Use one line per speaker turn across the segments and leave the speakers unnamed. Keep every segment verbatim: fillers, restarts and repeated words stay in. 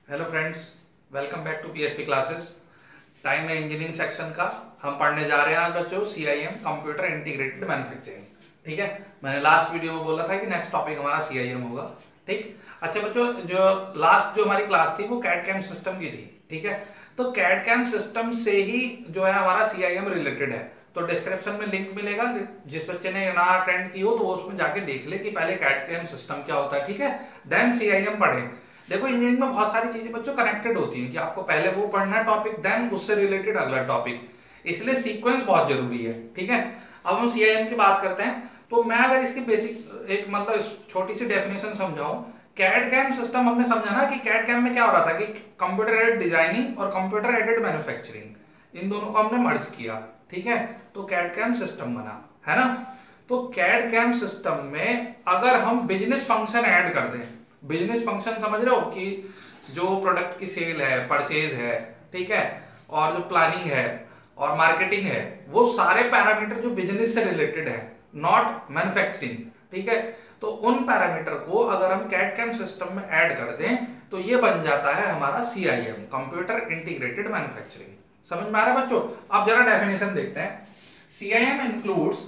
Hello friends, welcome back to PHP classes. Time है engineering section का। हम पढ़ने जा रहे हैं आज बच्चों सीआईएम, कंप्यूटर इंटीग्रेटेड मैन्युफैक्चरिंग। ठीक है, मैंने लास्ट वीडियो में बोला था कि नेक्स्ट टॉपिक हमारा सीआईएम होगा। ठीक, अच्छा बच्चों, जो लास्ट जो हमारी क्लास थी वो कैड कैम सिस्टम की थी। ठीक है, तो कैड कैम सिस्टम से ही जो है हमारा सीआईएम रिलेटेड है। तो डिस्क्रिप्शन में लिंक मिलेगा, जिस बच्चे ने ना अटेंड की हो तो वो उसमें जाके देख ले कि पहले कैड कैम सिस्टम क्या होता है। ठीक है, देन सीआईएम पढ़े। देखो इंजीनियरिंग में बहुत सारी चीजें बच्चों कनेक्टेड होती हैं कि आपको पहले वो पढ़ना है टॉपिक, देन उससे रिलेटेड अगला टॉपिक, इसलिए सीक्वेंस बहुत जरूरी है। ठीक है, अब हम सीआईएम की बात करते हैं। तो मैं अगर इसकी बेसिक एक मतलब छोटी सी डेफिनेशन समझाऊं, कैड कैम सिस्टम हमने समझा ना कि कैड कैम में क्या हो रहा था कि कंप्यूटर एडेड डिजाइनिंग और कंप्यूटर एडेड मैन्युफैक्चरिंग, इन दोनों को हमने मर्ज किया। ठीक है, तो कैड कैम सिस्टम बना, है ना। तो कैड कैम सिस्टम में अगर हम बिजनेस फंक्शन ऐड कर दें, बिजनेस फंक्शन समझ रहे हो कि जो प्रोडक्ट की सेल है, परचेज है, ठीक है, और जो प्लानिंग है और मार्केटिंग है, वो सारे पैरामीटर जो बिजनेस से रिलेटेड है, नॉट मैन्युफैक्चरिंग। ठीक है, तो उन पैरामीटर को अगर हम कैड कैम सिस्टम में ऐड कर दें तो ये बन जाता है हमारा सीआईएम, कंप्यूटर इंटीग्रेटेड मैन्युफैक्चरिंग। समझ में आ रहा है बच्चों? अब जरा डेफिनेशन देखते हैं। CIM includes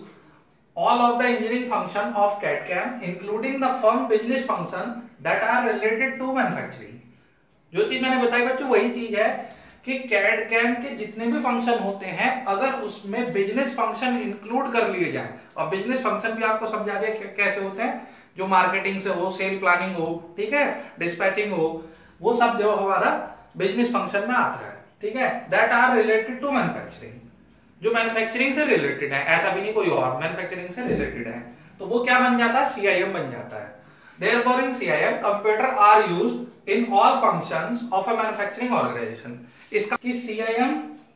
all of the engineering function of C A D C A M including the firm business function that are related to manufacturing। जो चीज मैंने बताई बच्चों वही चीज है कि C A D C A M के जितने भी फंक्शन होते हैं अगर उसमें बिजनेस फंक्शन इंक्लूड कर लिए जाए, और बिजनेस फंक्शन भी आपको समझा दिया कैसे होते हैं, जो मार्केटिंग से हो, सेल प्लानिंग हो, ठीक है, डिस्पैचिंग हो, वो सब जो हमारा बिजनेस फंक्शन में आता है। ठीक है, that are related to manufacturing, जो मैन्युफैक्चरिंग से रिलेटेड है, ऐसा भी नहीं कोई और, मैन्युफैक्चरिंग से रिलेटेड है, तो वो क्या बन जाता है? सीआईएम बन जाता है। Therefore in C I M computer are used in all functions of a manufacturing organisation. इसका कि सीआईएम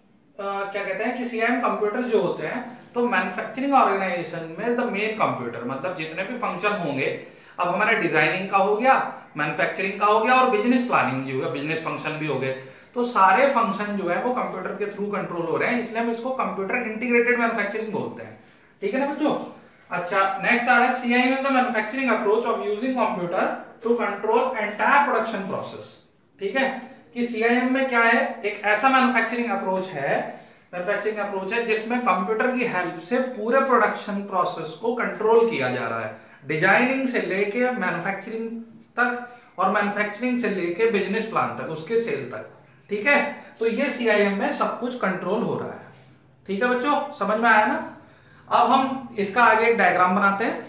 क्या कहते हैं कि सीआईएम कंप्यूटर जो होते हैं तो मैन्युफैक्चरिंग ऑर्गेनाइजेशन में द मेन कंप्यूटर, मतलब जितने भी फंक्शन होंगे, अब हमारा डिजाइनिंग का हो गया, मैन्युफैक्चरिंग का हो गया और बिजनेस प्लानिंग जो है, बिजनेस फंक्शन भी हो गए, तो सारे फंक्शन जो है वो कंप्यूटर के थ्रू कंट्रोल हो रहे हैं, इसलिए हम इसको कंप्यूटर इंटीग्रेटेड मैन्युफैक्चरिंग बोलते हैं। ठीक है ना बच्चों? अच्छा, नेक्स्ट आ रहा है CIM is the manufacturing approach of using computer to control entire production process. ठीक है, कि सीआईएम में क्या है, एक ऐसा मैन्युफैक्चरिंग अप्रोच है, मैन्युफैक्चरिंग अप्रोच है जिसमें कंप्यूटर की हेल्प से पूरे प्रोडक्शन प्रोसेस को कंट्रोल किया जा रहा है, डिजाइनिंग से लेके मैन्युफैक्चरिंग तक और मैन्युफैक्चरिंग से लेके बिजनेस प्लान तक, उसके सेल तक। ठीक है, तो ये सीआईएम में सब कुछ कंट्रोल हो रहा है। ठीक है बच्चों, समझ में आया ना? अब हम इसका आगे एक डायग्राम बनाते हैं।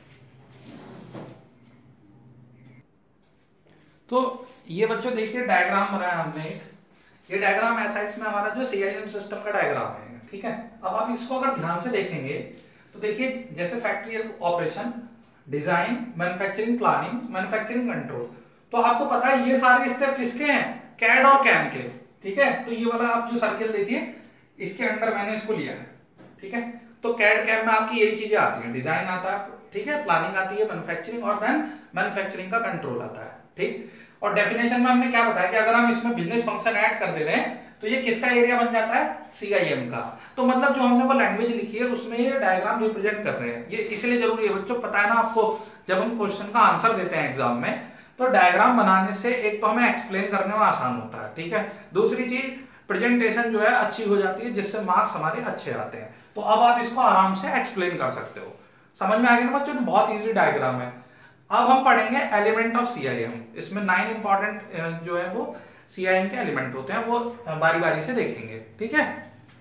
तो ये बच्चों देखिए डायग्राम बनाया हमने एक, ये डायग्राम ऐसा, इसमें हमारा जो सीआईएम सिस्टम का डायग्राम है। ठीक है, अब आप इसको अगर ध्यान से देखेंगे तो देखिए जैसे factory operation, design, manufacturing planning, manufacturing control, तो आपको पता है ये सारे स्टेप किसके हैं? कैड और कैम के। ठीक है, तो ये वाला आप जो सर्किल देखिए, इसके अंदर मैंने इसको लिया है। ठीक है, तो कैड कैम में आपकी यही चीजें आती हैं, डिजाइन आता है, ठीक है, प्लानिंग आती है, मैन्युफैक्चरिंग, और देन मैन्युफैक्चरिंग का कंट्रोल आता है। ठीक, और डेफिनेशन में हमने क्या बताया कि अगर हम इसमें बिजनेस फंक्शन ऐड कर दे रहे हैं तो ये किसका एरिया बन जाता है? सीआईएम का। तो मतलब जो हमने वो लैंग्वेज लिखी है उसमें ये डायग्राम रिप्रेजेंट कर रहे हैं। ये इसलिए जरूरी है बच्चों, पता है ना आपको, जब हम क्वेश्चन का आंसर देते हैं एग्जाम में तो डायग्राम बनाने से एक तो हमें एक्सप्लेन करने में आसान होता है, ठीक है, दूसरी चीज प्रेजेंटेशन जो है अच्छी हो जाती है, जिससे मार्क्स हमारे अच्छे आते हैं। तो अब आप इसको आराम से एक्सप्लेन कर सकते हो। समझ में आ गया ना बच्चों? बहुत इजी डायग्राम है। अब हम पढ़ेंगे एलिमेंट ऑफ सीआईएम। इसमें नाइन इंपॉर्टेंट जो है वो सीआईएम के एलिमेंट होते हैं, वो बारी बारी से देखेंगे। ठीक है,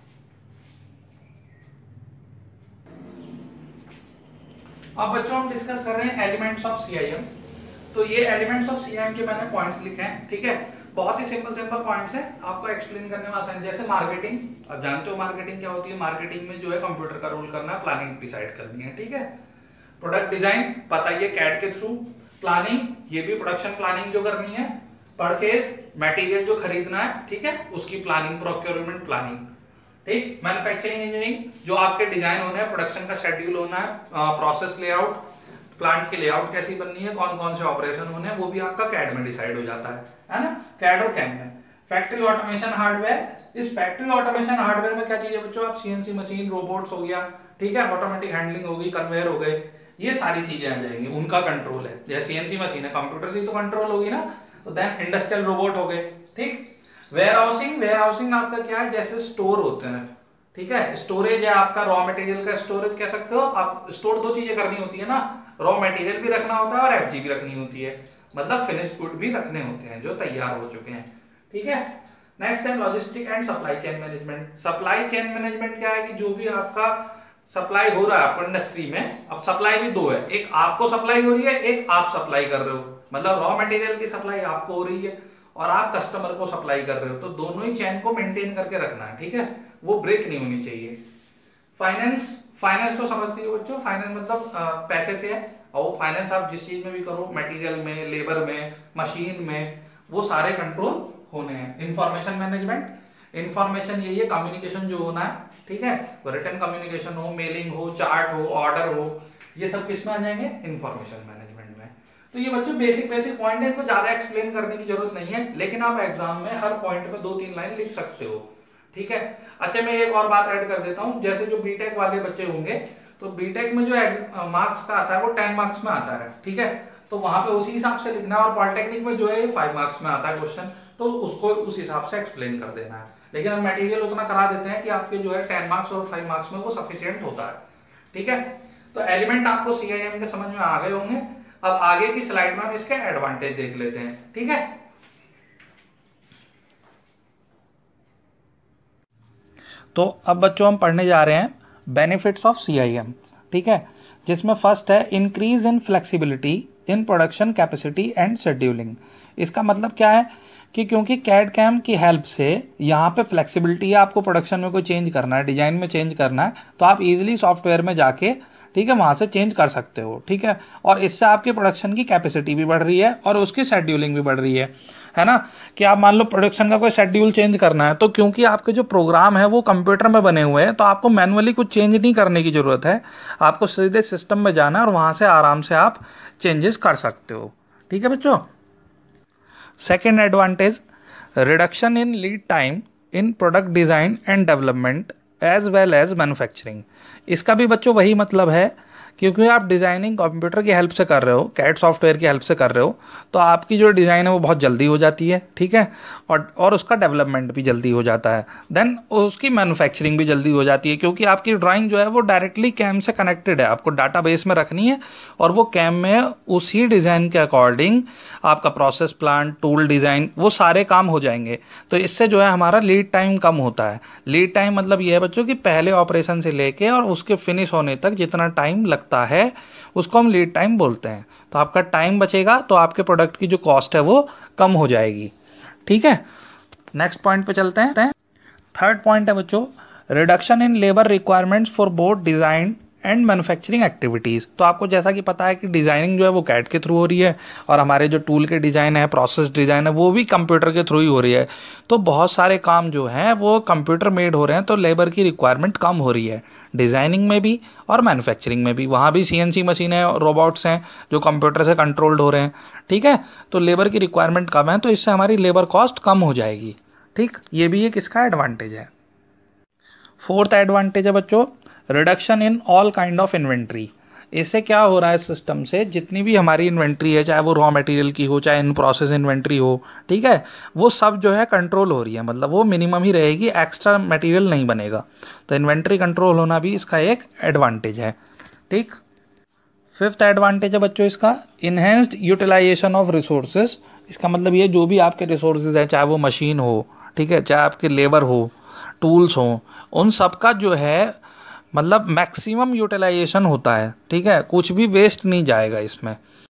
अब बच्चों हम डिस्कस कर रहे हैं एलिमेंट्स ऑफ सीआईएम। तो ये एलिमेंट्स ऑफ सीआईएम के मैंने पॉइंट्स लिखे हैं। ठीक है, बहुत ही सिंपल सिंपल पॉइंट्स हैं, आपको एक्सप्लेन करने में आसान। जैसे मार्केटिंग, अब जानते हो मार्केटिंग क्या होती है? मार्केटिंग में जो है कंप्यूटर का रोल करना है, प्लानिंग डिसाइड करनी है। ठीक है, प्रोडक्ट डिजाइन पता ही है कैड के थ्रू, प्लानिंग ये भी प्रोडक्शन प्लानिंग जो करनी है, परचेज मटेरियल जो खरीदना है, ठीक है, उसकी प्लानिंग, प्रोक्योरमेंट प्लानिंग। ठीक, मैन्युफैक्चरिंग इंजीनियरिंग जो आपके डिजाइन होना है, प्रोडक्शन का शेड्यूल होना है, प्रोसेस लेआउट, प्लांट की लेआउट कैसी बननी है, कौन कौन से ऑपरेशन होने हैं, वो भी आपका कैड में डिसाइड हो जाता है, है ना, कैड और कैम में। फैक्ट्री ऑटोमेशन हार्डवेयर, इस फैक्ट्री ऑटोमेशन हार्डवेयर में क्या चीजें बच्चों? आप सीएनसी मशीन, रोबोट्स हो गया, ठीक है, ऑटोमेटिक हैंडलिंग होगी, कन्वेयर हो गए, ये सारी चीजें आ जाएंगी, उनका कंट्रोल है। जैसे सीएनसी मशीन है, कंप्यूटर से तो कंट्रोल होगी ना, तो देन इंडस्ट्रियल रोबोट हो गए, ठीक। वेयर हाउसिंग, वेयर हाउसिंग आपका क्या है, जैसे स्टोर होते हैं, ठीक है। स्टोरेज है आपका, रॉ मटेरियल का स्टोरेज कह सकते हो आप। स्टोर दो चीजें करनी होती है ना, रॉ मटेरियल भी रखना होता है और एफजी भी रखनी होती है, मतलब फिनिश गुड भी रखने होते हैं जो तैयार हो चुके हैं, ठीक है। नेक्स्ट है logistic and supply chain management. Supply chain management क्या है कि जो भी आपका सप्लाई हो रहा है आपको इंडस्ट्री में, अब सप्लाई भी दो है, एक आपको सप्लाई हो रही है, एक आप सप्लाई कर रहे हो, मतलब रॉ मटेरियल की सप्लाई आपको हो रही है और आप कस्टमर को सप्लाई कर रहे हो, तो दोनों ही चेन को मेंटेन करके रखना है, ठीक है, वो ब्रेक नहीं होनी चाहिए। फाइनेंस, फाइनेंस तो समझती हो बच्चों, फाइनेंस मतलब आ, पैसे से है, और वो फाइनेंस आप जिस चीज में भी करो, मटेरियल में, लेबर में, मशीन में, वो सारे कंट्रोल होने हैं। इंफॉर्मेशन मैनेजमेंट, इंफॉर्मेशन यही है कम्युनिकेशन जो होना है, ठीक है, रिटन कम्युनिकेशन हो, मेलिंग हो, चार्ट हो, ऑर्डर हो, ये सब किस में आ जाएंगे, इंफॉर्मेशन मैनेजमेंट में। तो ये बच्चों बेसिक बेसिक पॉइंट है, इनको ज्यादा एक्सप्लेन करने की जरूरत नहीं है, लेकिन आप एग्जाम में हर पॉइंट में दो तीन लाइन लिख सकते हो, ठीक है। अच्छा मैं एक और बात ऐड कर देता हूँ, जैसे जो बीटेक वाले बच्चे होंगे, तो बीटेक में जो मार्क्स का आता है वो टेन मार्क्स में आता है, ठीक है, तो वहां पे उसी हिसाब से लिखना है, और पॉलिटेक्निक में जो है फाइव मार्क्स में आता है क्वेश्चन, तो उसको उस हिसाब से एक्सप्लेन कर देना है। लेकिन हम मटेरियल उतना करा देते हैं कि आपके जो है टेन मार्क्स और फाइव मार्क्स में वो सफिशियंट होता है, ठीक है। तो एलिमेंट आपको सीआईएम के समझ में आ गए होंगे। अब आगे की स्लाइड में हम इसके एडवांटेज देख लेते हैं, ठीक है। तो अब बच्चों हम पढ़ने जा रहे हैं बेनिफिट्स ऑफ सीआईएम, ठीक है, जिसमें फर्स्ट है increase in flexibility in production capacity and scheduling. इसका मतलब क्या है कि क्योंकि कैड कैम की हेल्प से यहाँ पे फ्लेक्सिबिलिटी है, आपको प्रोडक्शन में कोई चेंज करना है, डिजाइन में चेंज करना है, तो आप इजीली सॉफ्टवेयर में जाके, ठीक है, वहां से चेंज कर सकते हो, ठीक है। और इससे आपकी प्रोडक्शन की कैपेसिटी भी बढ़ रही है और उसकी शेड्यूलिंग भी बढ़ रही है, है ना। कि आप मान लो प्रोडक्शन का कोई शेड्यूल चेंज करना है, तो क्योंकि आपके जो प्रोग्राम है वो कंप्यूटर में बने हुए हैं, तो आपको मैनुअली कुछ चेंज नहीं करने की जरूरत है, आपको सीधे सिस्टम में जाना है और वहां से आराम से आप चेंजेस कर सकते हो, ठीक है बच्चों। Second advantage, reduction in lead time in product design and development as well as manufacturing. इसका भी बच्चों वही मतलब है, क्योंकि आप डिज़ाइनिंग कंप्यूटर की हेल्प से कर रहे हो, कैड सॉफ्टवेयर की हेल्प से कर रहे हो, तो आपकी जो डिज़ाइन है वो बहुत जल्दी हो जाती है, ठीक है, और और उसका डेवलपमेंट भी जल्दी हो जाता है, देन उसकी मैन्युफैक्चरिंग भी जल्दी हो जाती है, क्योंकि आपकी ड्राइंग जो है वो डायरेक्टली कैम से कनेक्टेड है, आपको डाटाबेस में रखनी है और वो कैम में उसी डिज़ाइन के अकॉर्डिंग आपका प्रोसेस प्लान, टूल डिज़ाइन, वो सारे काम हो जाएंगे। तो इससे जो है हमारा लीड टाइम कम होता है। लीड टाइम मतलब ये है बच्चों कि पहले ऑपरेशन से लेके और उसके फिनिश होने तक जितना टाइम लगता है उसको हम लीड टाइम बोलते हैं। तो आपका टाइम बचेगा तो आपके प्रोडक्ट की जो कॉस्ट है वो कम हो जाएगी, ठीक है। नेक्स्ट पॉइंट पे चलते हैं। थर्ड पॉइंट है बच्चों reduction in labour requirements for both design and manufacturing activities. तो आपको जैसा कि पता है कि डिज़ाइनिंग जो है वो कैड के थ्रू हो रही है और हमारे जो टूल के डिज़ाइन है, प्रोसेस डिज़ाइन है, वो भी कंप्यूटर के थ्रू ही हो रही है। तो बहुत सारे काम जो हैं वो कंप्यूटर मेड हो रहे हैं, तो लेबर की रिक्वायरमेंट कम हो रही है डिज़ाइनिंग में भी और मैन्युफैक्चरिंग में भी। वहाँ भी सीएनसी मशीनें और रोबोट्स हैं जो कंप्यूटर से कंट्रोल्ड हो रहे हैं, ठीक है। तो लेबर की रिक्वायरमेंट कम है, तो इससे हमारी लेबर कॉस्ट कम हो जाएगी, ठीक। ये भी एक इसका एडवांटेज है। फोर्थ एडवांटेज है बच्चों reduction in all kind of inventory. इससे क्या हो रहा है सिस्टम से, जितनी भी हमारी इन्वेंट्री है, चाहे वो रॉ मटेरियल की हो, चाहे इन प्रोसेस इन्वेंट्री हो, ठीक है, वो सब जो है कंट्रोल हो रही है, मतलब वो मिनिमम ही रहेगी, एक्स्ट्रा मटेरियल नहीं बनेगा। तो इन्वेंट्री कंट्रोल होना भी इसका एक एडवांटेज है, ठीक। फिफ्थ एडवांटेज है बच्चों इसका इनहेंस्ड यूटिलाइजेशन ऑफ रिसोर्सेज। इसका मतलब ये जो भी आपके रिसोर्सेज हैं, चाहे वो मशीन हो, ठीक है, चाहे आपके लेबर हो, टूल्स हो, उन सब का जो है मतलब मैक्सिमम यूटिलाइजेशन होता है, ठीक है, कुछ भी वेस्ट नहीं जाएगा इसमें।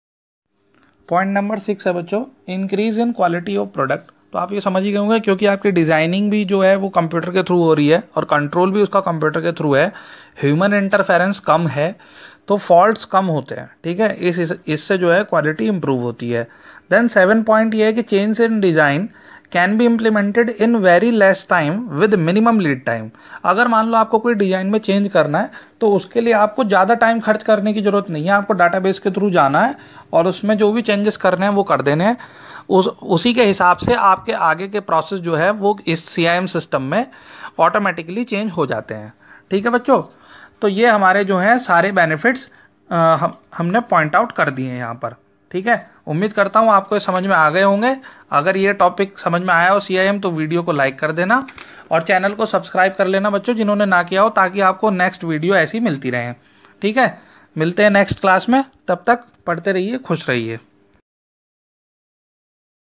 पॉइंट नंबर सिक्स है बच्चों increase in quality of product. तो आप ये समझ ही गए होंगे क्योंकि आपकी डिजाइनिंग भी जो है वो कंप्यूटर के थ्रू हो रही है और कंट्रोल भी उसका कंप्यूटर के थ्रू है, ह्यूमन इंटरफेरेंस कम है, तो फॉल्ट्स कम होते हैं, ठीक है। इस इससे जो है क्वालिटी इंप्रूव होती है। देन सेवन पॉइंट ये है कि change in design can be implemented in very less time with minimum lead time. अगर मान लो आपको कोई डिजाइन में चेंज करना है तो उसके लिए आपको ज़्यादा टाइम खर्च करने की जरूरत नहीं है, आपको डाटाबेस के थ्रू जाना है और उसमें जो भी चेंजेस करने हैं वो कर देने हैं। उस उसी के हिसाब से आपके आगे के प्रोसेस जो है वो इस सी आई एम सिस्टम में ऑटोमेटिकली चेंज हो जाते हैं, ठीक है बच्चों। तो ये हमारे जो हैं सारे बेनिफिट्स हम हमने पॉइंट आउट कर दिए हैं यहाँ पर, ठीक है, उम्मीद करता हूँ आपको समझ में आ गए होंगे। अगर ये टॉपिक समझ में आया हो सी आई एम तो वीडियो को लाइक कर देना और चैनल को सब्सक्राइब कर लेना बच्चों जिन्होंने ना किया हो, ताकि आपको नेक्स्ट वीडियो ऐसी मिलती रहे। ठीक है, मिलते हैं नेक्स्ट क्लास में, तब तक पढ़ते रहिए, खुश रहिए।